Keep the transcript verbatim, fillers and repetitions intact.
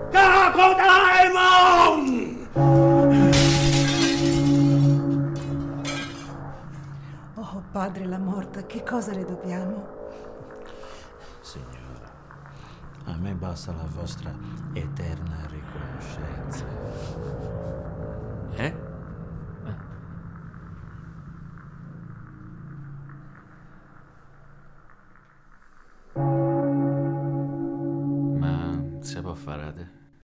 Capodaemon! Oh, padre la morta, che cosa le dobbiamo? Signora, a me basta la vostra eterna riconoscenza. Eh? Ma se può fare?